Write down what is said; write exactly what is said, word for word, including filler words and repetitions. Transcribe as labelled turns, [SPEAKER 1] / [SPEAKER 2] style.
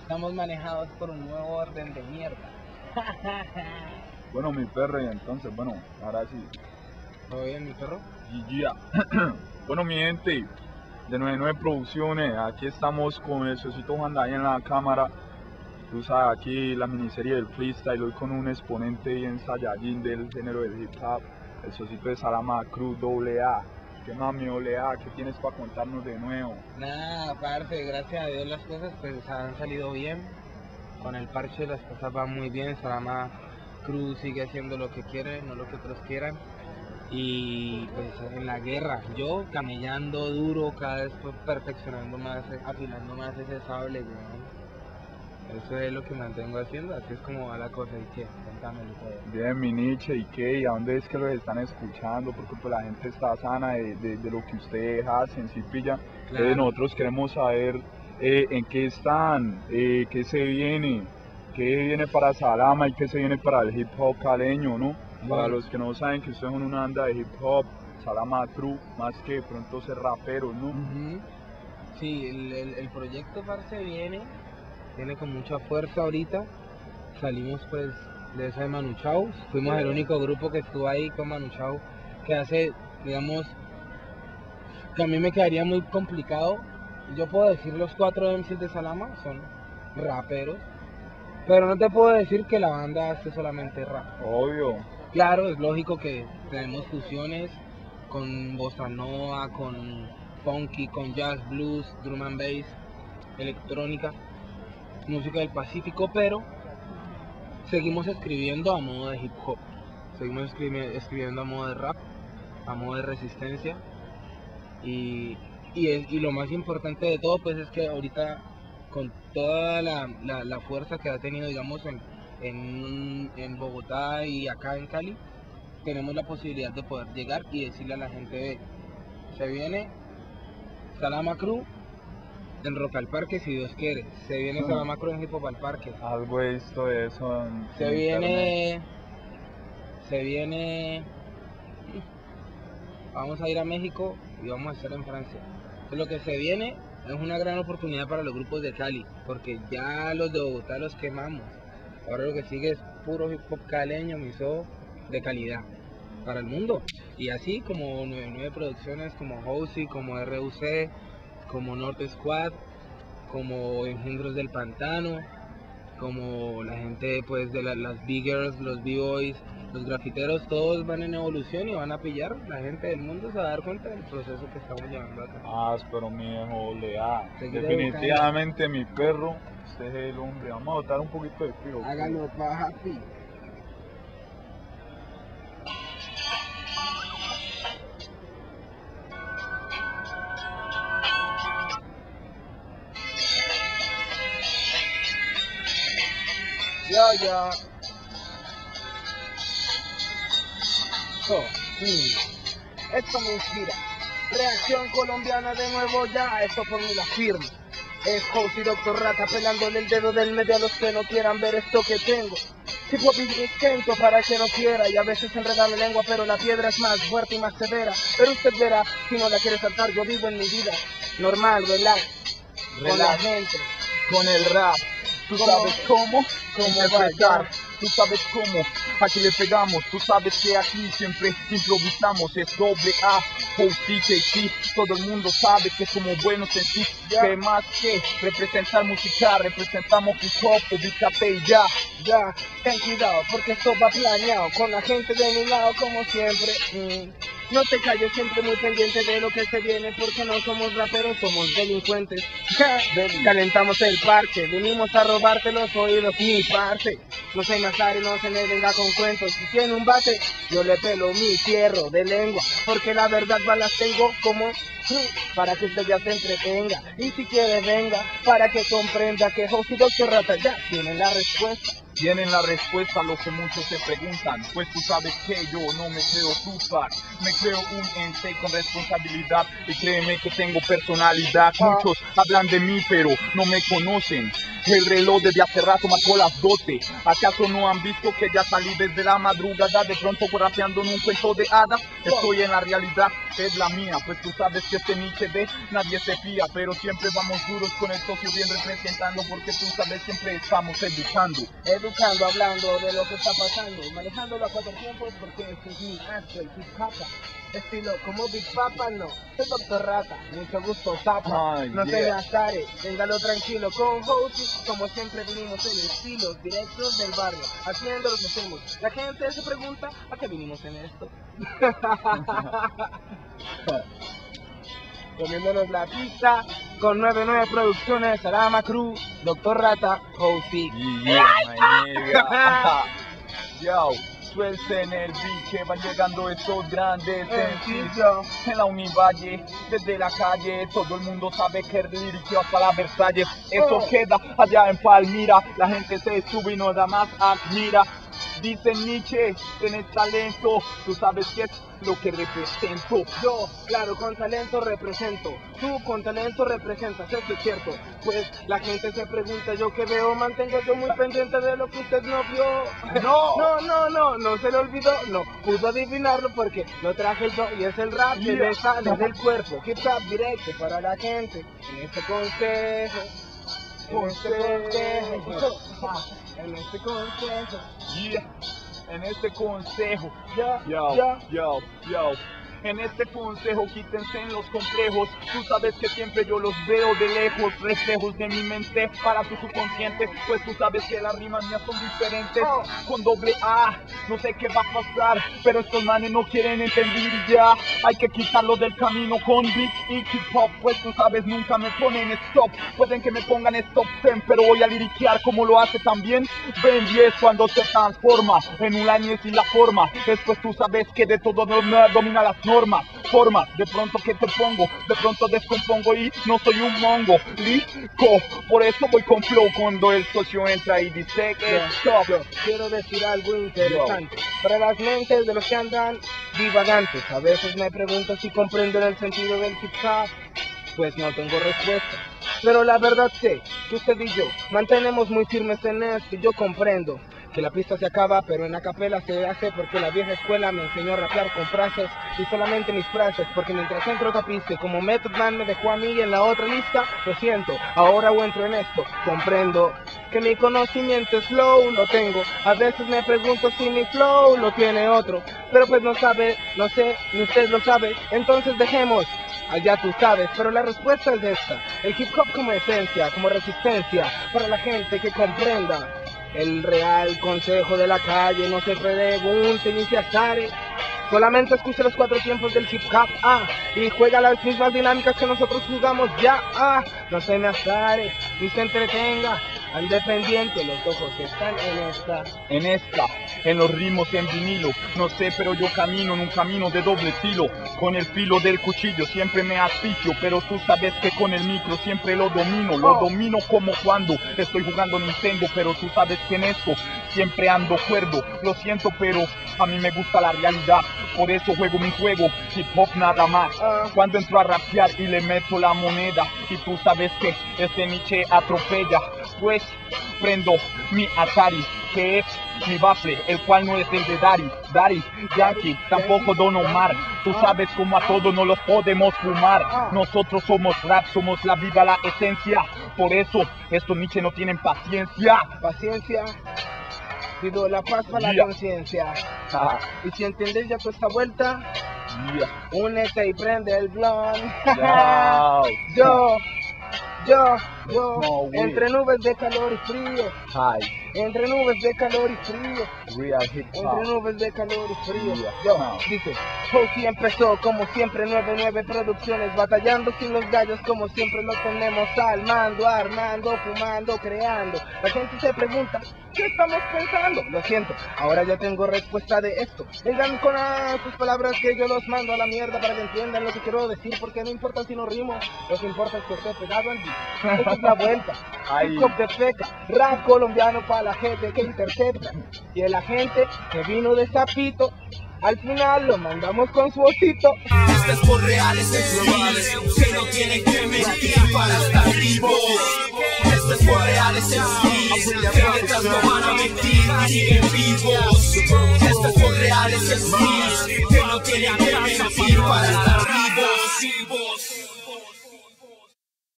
[SPEAKER 1] Estamos manejados por un nuevo orden de mierda.
[SPEAKER 2] Bueno, mi perro, y entonces, bueno, ahora sí.
[SPEAKER 1] ¿Todo bien, mi perro?
[SPEAKER 2] Y ya. Bueno, mi gente, de noventa y nueve Producciones, aquí estamos con el Socito Juan David en la cámara. Tú sabes, aquí la miniserie del freestyle, hoy con un exponente bien saiyajin del género del hip hop, el Socito de Salama Cruz doble A. ¿Qué más, mi doble A? ¿Qué tienes para contarnos de nuevo?
[SPEAKER 1] Nada, parce, gracias a Dios las cosas pues han salido bien. Con el parche las cosas van muy bien. Salama Cruz sigue haciendo lo que quiere, no lo que otros quieran. Y pues en la guerra, yo camellando duro, cada vez pues, perfeccionando más, afilando más ese sable, weón. Eso es lo que mantengo haciendo, así es como va la cosa. ¿Y qué? Cuéntamelo todo.
[SPEAKER 2] Bien, mi Nietzsche, ¿y qué? ¿Y a dónde es que los están escuchando? Porque pues la gente está sana de, de, de lo que ustedes hacen, ¿sí pilla?
[SPEAKER 1] Claro.
[SPEAKER 2] Eh, nosotros queremos saber eh, en qué están, eh, qué se viene, qué viene para Salama y qué se viene para el hip hop caleño, ¿no?
[SPEAKER 1] Bueno.
[SPEAKER 2] Para los que no saben que ustedes son una banda de hip hop, Salama Crew, más que de pronto ser raperos, ¿no?
[SPEAKER 1] Uh-huh. Sí, el, el, el proyecto parce viene, viene con mucha fuerza ahorita. Salimos pues de esa de Manu Chao, fuimos el único grupo que estuvo ahí con Manu Chao, que hace, digamos, que a mí me quedaría muy complicado. Yo puedo decir los cuatro M Cs de Salama son raperos, pero no te puedo decir que la banda hace solamente rap.
[SPEAKER 2] Obvio.
[SPEAKER 1] Claro, es lógico que tenemos fusiones con bossa nova, con funky, con jazz, blues, drum and bass, electrónica, música del Pacífico, pero seguimos escribiendo a modo de hip hop, seguimos escribi- escribiendo a modo de rap, a modo de resistencia, y, y, es, y lo más importante de todo pues es que ahorita con toda la, la, la fuerza que ha tenido, digamos, en, en, en Bogotá y acá en Cali, tenemos la posibilidad de poder llegar y decirle a la gente, ve, se viene Salama Crew en Rock al Parque si Dios quiere, se viene
[SPEAKER 2] Hmm.
[SPEAKER 1] Salama Crew en Hip Hop al Parque,
[SPEAKER 2] Algo he visto de eso en,
[SPEAKER 1] se
[SPEAKER 2] en
[SPEAKER 1] viene,
[SPEAKER 2] internet.
[SPEAKER 1] se viene, vamos a ir a México y vamos a estar en Francia. Lo que se viene es una gran oportunidad para los grupos de Cali, porque ya los de Bogotá los quemamos. Ahora lo que sigue es puro hip hop caleño, miso de calidad para el mundo. Y así como noventa y nueve Producciones, como Housey, como R U C, como North Squad, como Engendros del Pantano, como la gente pues de la, las Biggers, los B-Boys, los grafiteros, todos van en evolución y van a pillar. La gente del mundo se va a dar cuenta del proceso que estamos llevando acá.
[SPEAKER 2] Ah, pero mi viejo le A.
[SPEAKER 1] Seguiré
[SPEAKER 2] Definitivamente mi perro, usted es el hombre. Vamos a botar un poquito de frío.
[SPEAKER 1] Hágalo, papi. Yo, yo. So, mm. Esto me inspira. Reacción colombiana de nuevo ya, esto por mí la firma. Es House y Doctor Rata pelándole el dedo del medio a los que no quieran ver esto que tengo. Hip hop intento para que no quiera y a veces enreda mi lengua, pero la piedra es más fuerte y más severa. Pero usted verá, si no la quiere saltar, yo vivo en mi vida normal, relax, con la gente,
[SPEAKER 2] con el rap. Tú
[SPEAKER 1] ¿Cómo?
[SPEAKER 2] sabes cómo,
[SPEAKER 1] ¿Cómo
[SPEAKER 2] interpretar,
[SPEAKER 1] va?
[SPEAKER 2] tú sabes cómo, aquí le pegamos, tú sabes que aquí siempre improvisamos, es doble A, House D K C, todo el mundo sabe que somos buenos en sí,
[SPEAKER 1] Ya.
[SPEAKER 2] que más que representar música, representamos hip hop, ubícate y ya.
[SPEAKER 1] Ya, ten cuidado porque esto va planeado con la gente de mi lado como siempre. Mm. No te calles, siempre muy pendiente de lo que se viene porque no somos raperos, somos delincuentes. Ja, calentamos el parche, venimos a robarte los oídos, mi parce. No se me azare, no se me venga con cuentos. Si tiene un bate, yo le pelo mi fierro de lengua, porque la verdad balas tengo como mm, para que usted ya se entretenga. Y si quiere venga, para que comprenda que House y Doctor Rata ya tienen la respuesta.
[SPEAKER 2] Tienen la respuesta a lo que muchos se preguntan, pues tú sabes que yo no me creo Tupac, me creo un ente con responsabilidad y créeme que tengo personalidad. Muchos hablan de mí pero no me conocen, el reloj desde hace rato marcó las doce. ¿Acaso no han visto que ya salí desde la madrugada? De pronto rapeando en un cuento de hadas. Estoy en la realidad, es la mía, pues tú sabes que este niche de nadie se fía, pero siempre vamos duros con el socio bien representando, porque tú sabes siempre estamos educando.
[SPEAKER 1] Educando, hablando de lo que está pasando, manejándolo a cuatro tiempos porque este es mi arte, el hip hop. Estilo como Big Papa, no, soy Doctor Rata, mucho gusto, Zapa,
[SPEAKER 2] Ay,
[SPEAKER 1] no
[SPEAKER 2] yeah.
[SPEAKER 1] se me azare, téngalo tranquilo, con Hosey, como siempre vinimos en estilos directos del barrio, haciendo lo que hacemos. La gente se pregunta, ¿a qué vinimos en esto? Comiéndonos la pista con noventa y nueve Producciones, Arama Crew, Doctor Rata, Hosey.
[SPEAKER 2] Yeah, my nigga. Yo, suelten el beat que van llegando estos grandes sencillos en la Univalle, desde la calle, todo el mundo sabe que el lírico hasta la Versalles, eso
[SPEAKER 1] Oh.
[SPEAKER 2] queda allá en Palmira, la gente se sube y nada más admira. Dicen Nietzsche, tienes talento, tú sabes qué es lo que represento.
[SPEAKER 1] Yo, claro, con talento represento. Tú con talento representas, eso es cierto. Pues la gente se pregunta, yo que veo, mantengo yo muy pendiente de lo que usted no vio.
[SPEAKER 2] No.
[SPEAKER 1] no, no, no, no se le olvidó, no pudo adivinarlo porque lo traje yo y es el rap que
[SPEAKER 2] Yeah.
[SPEAKER 1] le sale del cuerpo. Hip hop directo para la gente en este consejo. En este consejo. Ah, en este consejo.
[SPEAKER 2] Yeah. En este consejo,
[SPEAKER 1] Ya,
[SPEAKER 2] yo,
[SPEAKER 1] ya.
[SPEAKER 2] yo, yo. En este consejo quítense en los complejos. Tú sabes que siempre yo los veo de lejos, reflejos de mi mente para tu subconsciente, pues tú sabes que las rimas mías son diferentes.
[SPEAKER 1] Oh.
[SPEAKER 2] Con doble A, no sé qué va a pasar, pero estos manes no quieren entender ya. Hay que quitarlo del camino con beat y hip hop, pues tú sabes nunca me ponen stop. Pueden que me pongan stop ten, pero voy a liriquear como lo hace también Ben diez cuando se transforma en un año sin la forma. Después tú sabes que de todo no me domina las normas, formas, de pronto que te pongo, de pronto descompongo y no soy un mongo, lico, por eso voy con flow cuando el socio entra y dice que
[SPEAKER 1] Yeah.
[SPEAKER 2] stop.
[SPEAKER 1] Yo quiero decir algo interesante para las mentes de los que andan divagantes. A veces me pregunto si comprenden el sentido del hip hop, pues no tengo respuesta. Pero la verdad sé que usted y yo mantenemos muy firmes en esto y yo comprendo que la pista se acaba, pero en acapela se hace porque la vieja escuela me enseñó a rapear con frases y solamente mis frases, porque mientras entro tapice como Method Man me dejó a mí en la otra lista, lo siento, ahora o entro en esto, comprendo que mi conocimiento es flow, lo tengo, a veces me pregunto si mi flow lo tiene otro, pero pues no sabe, no sé, ni usted lo sabe, entonces dejemos. Allá tú sabes, pero la respuesta es esta. El hip hop como esencia, como resistencia, para la gente que comprenda. El real consejo de la calle, no se pregunte ni se azare. Solamente escuche los cuatro tiempos del hip hop, ah, y juega las mismas dinámicas que nosotros jugamos ya, ah, no se me azare, ni se entretenga, al dependiente, los ojos están en esta.
[SPEAKER 2] En esta, en los ritmos en vinilo, no sé, pero yo camino en un camino de doble filo, con el filo del cuchillo siempre me asfixio, pero tú sabes que con el micro siempre lo domino, lo
[SPEAKER 1] Oh.
[SPEAKER 2] domino como cuando estoy jugando Nintendo, pero tú sabes que en esto siempre ando cuerdo, lo siento, pero a mí me gusta la realidad, por eso juego mi juego, hip hop nada más.
[SPEAKER 1] Ah.
[SPEAKER 2] Cuando entro a rapear y le meto la moneda, y tú sabes que este Nietzsche atropella, pues prendo mi Atari, que es mi bafle, el cual no es el de Dari, Dari, Yankee, tampoco Don Omar. Tú sabes como a todos no los podemos fumar. Nosotros somos rap, somos la vida, la esencia. Por eso estos Nietzsche no tienen paciencia.
[SPEAKER 1] Paciencia, pido la paz para la
[SPEAKER 2] Yeah.
[SPEAKER 1] conciencia.
[SPEAKER 2] Ah,
[SPEAKER 1] Y si entiendes ya toda esta vuelta,
[SPEAKER 2] yeah.
[SPEAKER 1] únete y prende el blon.
[SPEAKER 2] Yo.
[SPEAKER 1] yo, yo, yo,
[SPEAKER 2] No, güey.
[SPEAKER 1] entre nubes de calor y frío,
[SPEAKER 2] Hi,
[SPEAKER 1] entre nubes de calor y frío,
[SPEAKER 2] real hip
[SPEAKER 1] entre
[SPEAKER 2] hop.
[SPEAKER 1] nubes de calor y frío.
[SPEAKER 2] Yeah.
[SPEAKER 1] Yo,
[SPEAKER 2] No.
[SPEAKER 1] dice, Hosey empezó como siempre, noventa y nueve Producciones, batallando sin los gallos como siempre lo tenemos al mando, armando, fumando, creando. La gente se pregunta, ¿qué estamos pensando? Lo siento, ahora ya tengo respuesta de esto. Vengan con ah, sus palabras que yo los mando a la mierda para que entiendan lo que quiero decir, porque no importa si no rimo, lo que importa es que esté pegado al beat. Esta es la vuelta,
[SPEAKER 2] Ay.
[SPEAKER 1] hip hop de feca, rap colombiano para a la gente que intercepta. Y el agente que vino de Zapito, al final lo mandamos con su osito.
[SPEAKER 3] Esto es por reales excesos, que no tienen que mentir para estar vivos. Esto es por reales excesos, que letras no van a mentir y siguen vivos. Esto es por reales excesos, que no tienen que mentir para estar vivos.